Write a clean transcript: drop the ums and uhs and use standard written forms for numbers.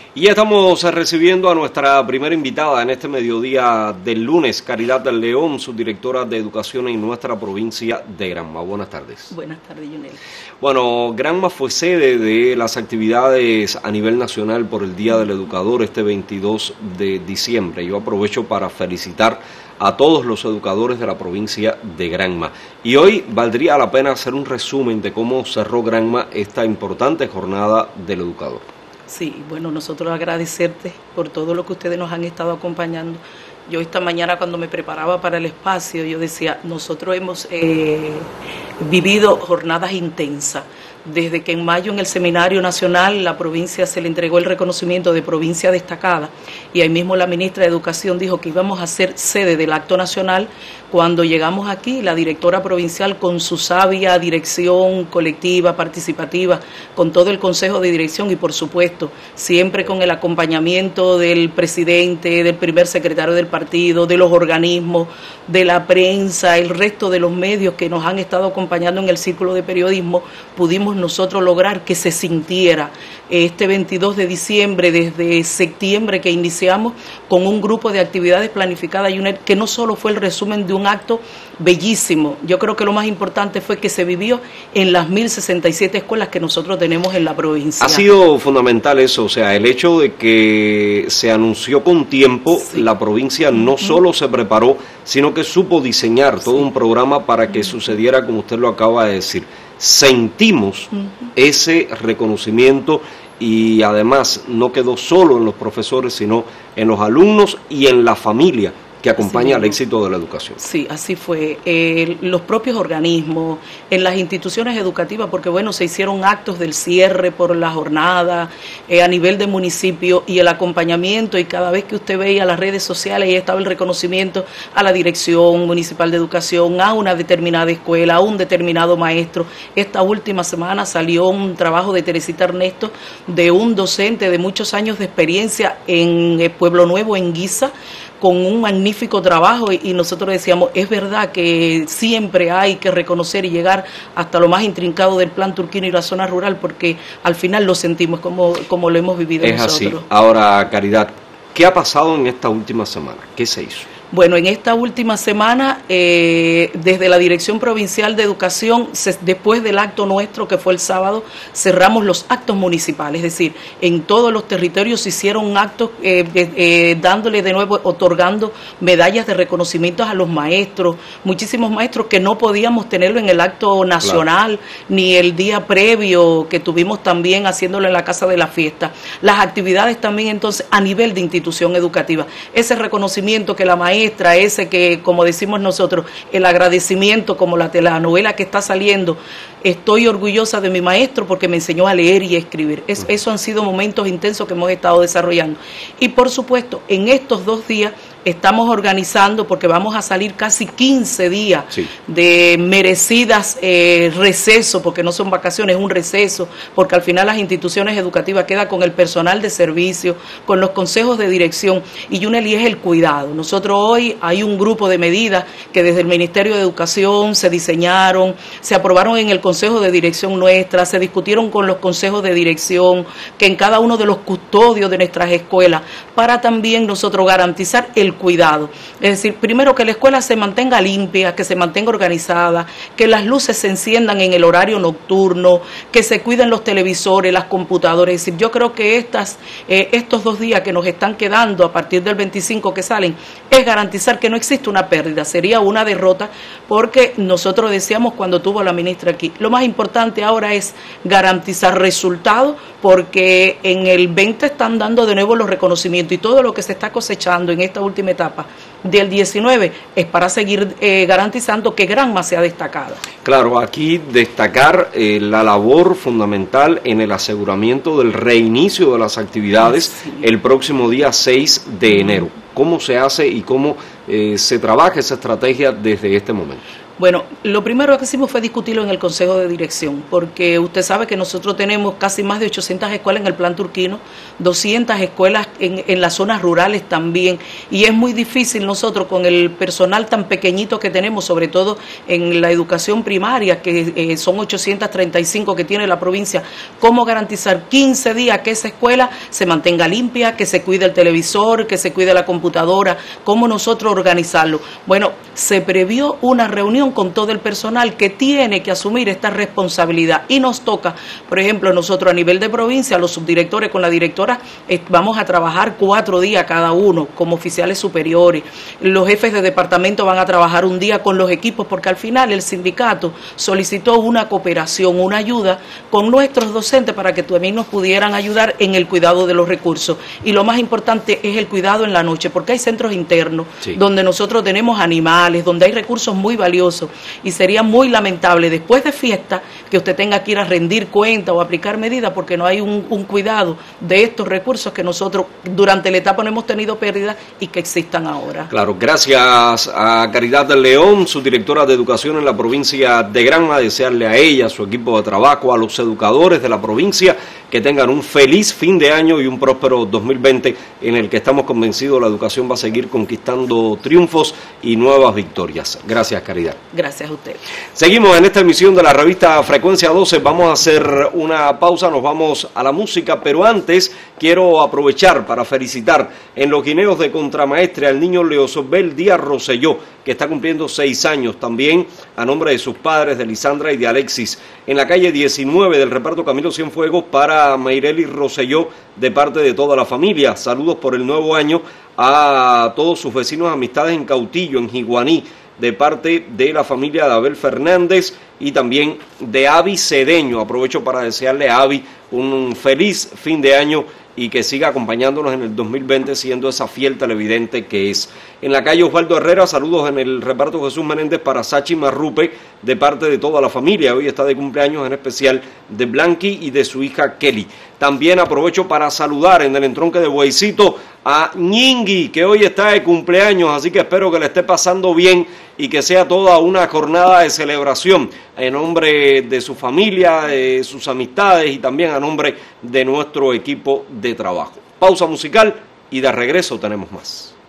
Y ya estamos recibiendo a nuestra primera invitada en este mediodía del lunes, Caridad del León, subdirectora de Educación en nuestra provincia de Granma. Buenas tardes. Buenas tardes, Yunel. Bueno, Granma fue sede de las actividades a nivel nacional por el Día del Educador este 22 de diciembre. Yo aprovecho para felicitar a todos los educadores de la provincia de Granma. Y hoy valdría la pena hacer un resumen de cómo cerró Granma esta importante jornada del educador. Sí, bueno, nosotros agradecerte por todo lo que ustedes nos han estado acompañando. Yo esta mañana cuando me preparaba para el espacio, yo decía, nosotros hemos vivido jornadas intensas. Desde que en mayo en el Seminario Nacional la provincia se le entregó el reconocimiento de provincia destacada y ahí mismo la ministra de Educación dijo que íbamos a ser sede del acto nacional. Cuando llegamos aquí, la directora provincial con su sabia dirección colectiva, participativa, con todo el consejo de dirección y por supuesto siempre con el acompañamiento del presidente, del primer secretario del partido, de los organismos, de la prensa, el resto de los medios que nos han estado acompañando en el círculo de periodismo, pudimos nosotros lograr que se sintiera este 22 de diciembre, desde septiembre que iniciamos, con un grupo de actividades planificadas y que no solo fue el resumen de un acto bellísimo, yo creo que lo más importante fue que se vivió en las 1067 escuelas que nosotros tenemos en la provincia. Ha sido fundamental eso, o sea, el hecho de que se anunció con tiempo, sí. La provincia no solo se preparó, sino que supo diseñar todo un programa para que sucediera como usted lo acaba de decir. Sentimos ese reconocimiento y además no quedó solo en los profesores, sino en los alumnos y en la familia que acompaña al éxito de la educación. Sí, así fue. Los propios organismos, en las instituciones educativas, porque bueno, se hicieron actos del cierre por la jornada, a nivel de municipio y el acompañamiento, y cada vez que usted veía las redes sociales, ahí estaba el reconocimiento a la Dirección Municipal de Educación, a una determinada escuela, a un determinado maestro. Esta última semana salió un trabajo de Teresita Ernesto, de un docente de muchos años de experiencia en Pueblo Nuevo, en Guisa, con un magnífico trabajo y nosotros decíamos, es verdad que siempre hay que reconocer y llegar hasta lo más intrincado del plan turquino y la zona rural, porque al final lo sentimos como lo hemos vivido nosotros. Es así. Ahora, Caridad, ¿qué ha pasado en esta última semana? ¿Qué se hizo? Bueno, en esta última semana, desde la Dirección Provincial de Educación, después del acto nuestro, que fue el sábado, cerramos los actos municipales, es decir, en todos los territorios se hicieron actos dándole de nuevo, otorgando medallas de reconocimientos a los maestros, muchísimos maestros que no podíamos tenerlo en el acto nacional, claro, ni el día previo que tuvimos también haciéndolo en la Casa de la Fiesta. Las actividades también entonces a nivel de institución educativa, ese reconocimiento que la maestra, ese que, como decimos nosotros, el agradecimiento, como la telenovela que está saliendo, estoy orgullosa de mi maestro porque me enseñó a leer y a escribir. Eso han sido momentos intensos que hemos estado desarrollando. Y por supuesto, en estos 2 días estamos organizando, porque vamos a salir casi 15 días de merecidas receso, porque no son vacaciones, es un receso, porque al final las instituciones educativas quedan con el personal de servicio, con los consejos de dirección, y Yuneli es el cuidado. Nosotros hoy hay un grupo de medidas que desde el Ministerio de Educación se diseñaron, se aprobaron en el Consejo de Dirección nuestra, se discutieron con los consejos de dirección, que en cada uno de los custodios de nuestras escuelas, para también nosotros garantizar el cuidado. Es decir, primero que la escuela se mantenga limpia, que se mantenga organizada, que las luces se enciendan en el horario nocturno, que se cuiden los televisores, las computadoras. Es decir, yo creo que estos 2 días que nos están quedando a partir del 25 que salen, es garantizar que no existe una pérdida, sería una derrota, porque nosotros decíamos cuando tuvo la ministra aquí, lo más importante ahora es garantizar resultados, porque en el 20 están dando de nuevo los reconocimientos y todo lo que se está cosechando en esta última etapa del 19 es para seguir garantizando que Granma sea destacada. Claro, aquí destacar la labor fundamental en el aseguramiento del reinicio de las actividades el próximo día 6 de enero. ¿Cómo se hace y cómo se trabaja esa estrategia desde este momento? Bueno, lo primero que hicimos fue discutirlo en el Consejo de Dirección, porque usted sabe que nosotros tenemos casi más de 800 escuelas en el plan turquino, 200 escuelas en las zonas rurales también, y es muy difícil nosotros con el personal tan pequeñito que tenemos, sobre todo en la educación primaria, que son 835 que tiene la provincia, cómo garantizar 15 días que esa escuela se mantenga limpia, que se cuide el televisor, que se cuide la computadora, cómo nosotros organizarlo. Bueno, se previó una reunión con todo el personal que tiene que asumir esta responsabilidad, y nos toca, por ejemplo, nosotros a nivel de provincia, los subdirectores con la directora, vamos a trabajar 4 días cada uno como oficiales superiores. Los jefes de departamento van a trabajar un día con los equipos, porque al final el sindicato solicitó una cooperación, una ayuda con nuestros docentes para que también nos pudieran ayudar en el cuidado de los recursos. Y lo más importante es el cuidado en la noche, porque hay centros internos donde nosotros tenemos animales, donde hay recursos muy valiosos, y sería muy lamentable después de fiesta que usted tenga que ir a rendir cuenta o aplicar medidas porque no hay un cuidado de estos recursos que nosotros durante la etapa no hemos tenido pérdidas y que existan ahora. Claro, gracias a Caridad del León, su directora de educación en la provincia de Granma. Desearle a ella, a su equipo de trabajo, a los educadores de la provincia, que tengan un feliz fin de año y un próspero 2020 en el que estamos convencidos la educación va a seguir conquistando triunfos y nuevas victorias. Gracias, Caridad. Gracias a usted. Seguimos en esta emisión de la revista Frecuencia 12. Vamos a hacer una pausa, nos vamos a la música, pero antes quiero aprovechar para felicitar en los guineos de Contramaestre al niño Leosobel Díaz Rosselló, que está cumpliendo 6 años, también a nombre de sus padres, de Lisandra y de Alexis, en la calle 19 del reparto Camilo Cienfuegos, para Mayreli Rosselló, de parte de toda la familia. Saludos por el nuevo año a todos sus vecinos, amistades en Cautillo, en Jiguaní, de parte de la familia de Abel Fernández y también de Avi Cedeño. Aprovecho para desearle a Avi un feliz fin de año y que siga acompañándonos en el 2020 siendo esa fiel televidente que es. En la calle Osvaldo Herrera, saludos en el reparto Jesús Menéndez para Sachi Marrupe, de parte de toda la familia. Hoy está de cumpleaños, en especial de Blanqui y de su hija Kelly. También aprovecho para saludar en el entronque de Bueycito a Ñingui, que hoy está de cumpleaños, así que espero que le esté pasando bien y que sea toda una jornada de celebración en nombre de su familia, de sus amistades y también a nombre de nuestro equipo de trabajo. Pausa musical y de regreso tenemos más.